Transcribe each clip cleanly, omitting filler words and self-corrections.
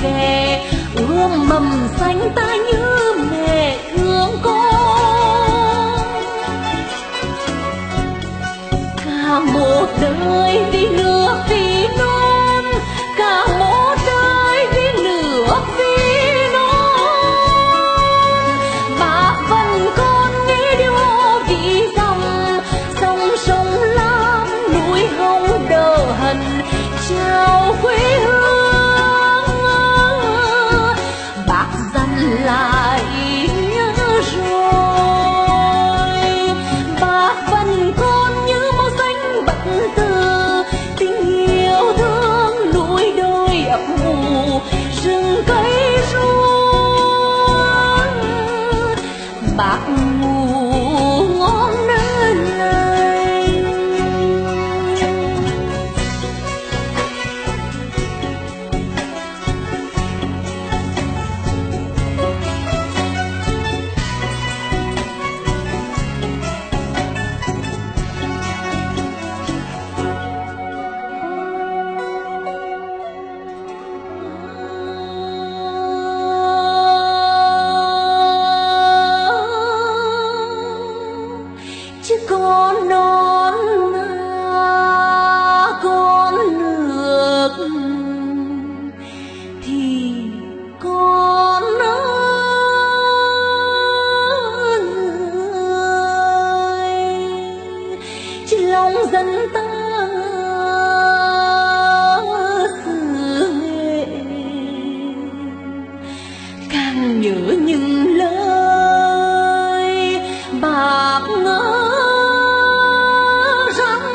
ghè, ươm mầm xanh ta như mẹ thương con. Cả một đời vì nước vì non, cả một đời vì nước vì non. Bác vẫn còn nghe điều vì dòng sông sông lam núi hồng đờ hận chào quê hương. Bác dặn lại nhớ rồi, bác vẫn còn như màu xanh bất tử, tình yêu thương núi đồi ấp ủ rừng cây ruộng. Bác ngủ ngon nơi này. Chứ con non mà con nước thì con ơi, chứ lòng dân ta xứ nghệ càng nhớ những lời bác ngỡ rằng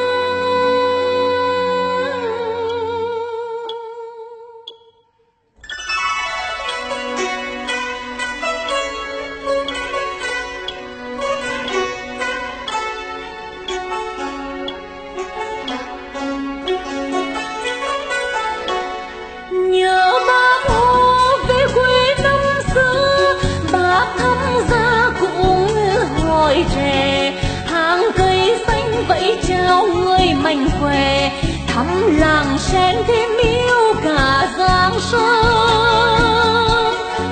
nhớ bác Hồ về quê năm xưa. Bác thăm gia cũng hỏi trẻ, hàng cây xanh vẫy chào người mạnh khỏe, thăm làng sen thêm yêu cả Giang Sơn.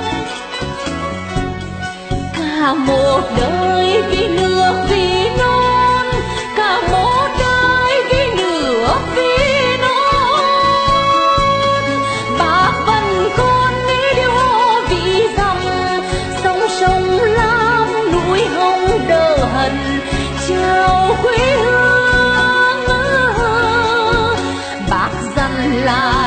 Cả một đời vì nước vì non, cả một đời vì nước vì non. Bác vẫn còn nghe điều vì dòng sông sông lam núi hồng đờ hận chào quê hương. Bác dặn lại